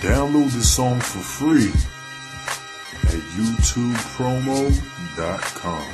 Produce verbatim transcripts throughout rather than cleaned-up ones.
Download the song for free at YouTube Promo dot com.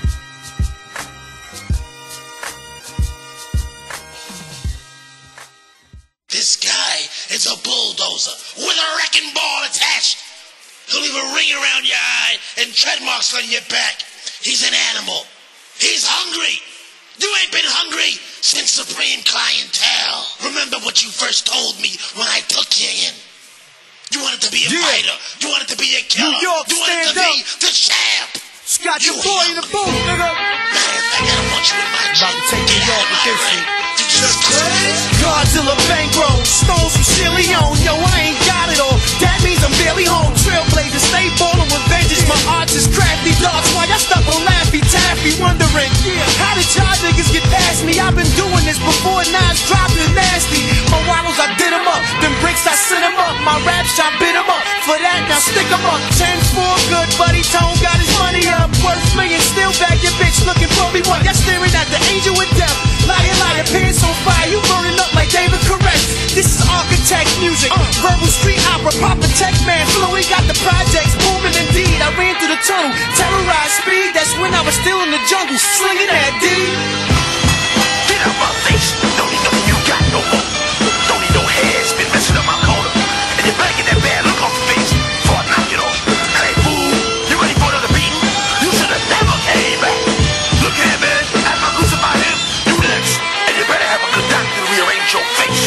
This guy is a bulldozer with a wrecking ball attached. He'll leave a ring around your eye and tread marks on your back. He's an animal. He's hungry. You ain't been hungry since Supreme Clientele. Remember what you first told me when I took you in. You wanted to be a yeah. fighter. You wanted to be a killer. New York, you wanted to up. be the champ. Scott, your boy in the booth, nigga. Man, I gotta want you in my gym. About to take Get you out off of with my this ring. one. You just crazy. Godzilla bankroll, stones from Chile on. Yo, I ain't got it all. That means I'm barely home. Trailblazer, stay ballin' with vengeance. My arts is crafty. Dogs, why y'all stuck on Laffy Taffy? Wondering, yeah, how did y'all niggas get past me? I've been doing this before Nas dropped it nasty. My waddles, I did them up. Them bricks, I sent them up. My raps, I bit them up. For that, now stick them up. ten four, good buddy. Tone got his money up. Worth million, still bag your bitch looking for me. What? Y'all staring at the angel with death. Liar, liar, pants on fire. You burning up like David Koresh. This is architect music. Uh, verbal street opera. Proper tech man. Fluid got the projects booming indeed. I ran through the tunnel. Terrorized speed. That's when I was still in the jungle. Slinging that D. Get out my face. Don't need no you got no more. Don't need no hair. Been messing up my corner. And you better get that bad look off your face before I knock it off. Hey, fool. You ready for another beating? You should have never came back. Look here, man. Ask my goose about him. You next. And you better have a good doctor to rearrange your face.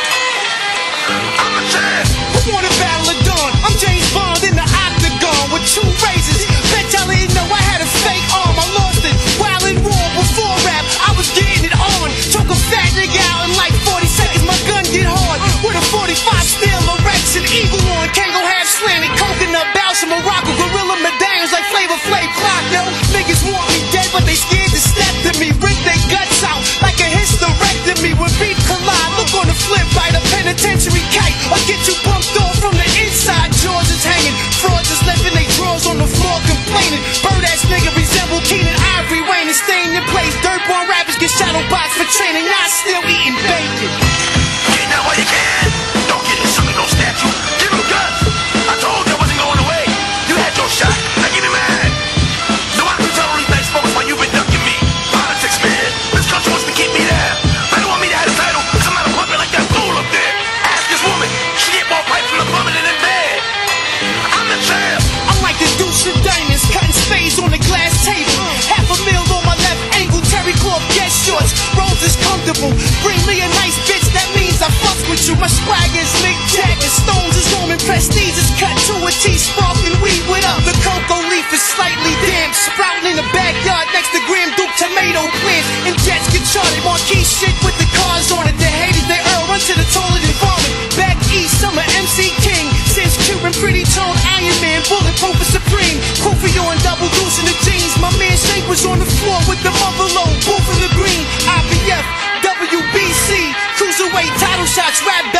I'm a champ. Who wanna battle at dawn? I'm James Bond in the octagon with two razors. Bet y'all didn't know I had a fake arm. I lost it while in war before rap. I was getting it on. Took a fat nigga out in like forty seconds. My gun get hard with a forty-five steel erection. Eagle on, Kango half slanted. Coconut bells from Morocco. Gorilla medallions like Flavor Flav clock, yo. Niggas want me dead, but they scared to step to me. Rip their guts out like a hysterectomy. When beef collide, look on the flip by the penitentiary kite. Or get you bumped off from the inside. Jaws is hanging. Frauds is lifting their drawers on the floor complaining. Bird ass nigga resemble Keenan Ivory Wayne and stay in your place. Dirtborn rappers get shadow boxed for training. Not still eating bacon. Get now while you can. Don't get inside no statue. Give him guns. I told you I wasn't going away. You had your shot. Now give me mine. No, I can tell these nice folks why you've been ducking me. Politics, man. This country wants to keep me there. They don't want me to have a title because I'm not a puppet like that fool up there. Ask this woman. She get more pipe from the plumbing than in bed. I'm the champ. I'm like the Deuce of Diamonds, cutting spades on the glass table. Half a meal on my left ankle, terry cloth guest shorts. Rolls is comfortable. Bring me a nice bitch, that means I fuck with you. My swag is Mick Jagger, Stones is Roman, Prestige is cut to a T, sparkling weed with up. The cocoa leaf is slightly damp, sprouting in the backyard next to Graham Duke tomato plants. And jets get charted, marquee shit with the cars on it. The haters, they earl, run to the toilet and vomit. Back east, I'm a M C King. Since Cuban, pretty tone, Iron Man, bulletproof and supreme. Kofi on double deuce in the jeans. My man Shank was on the floor with the mother load. Wolf in the green, I B F, W B C, cruiserweight title shots, rap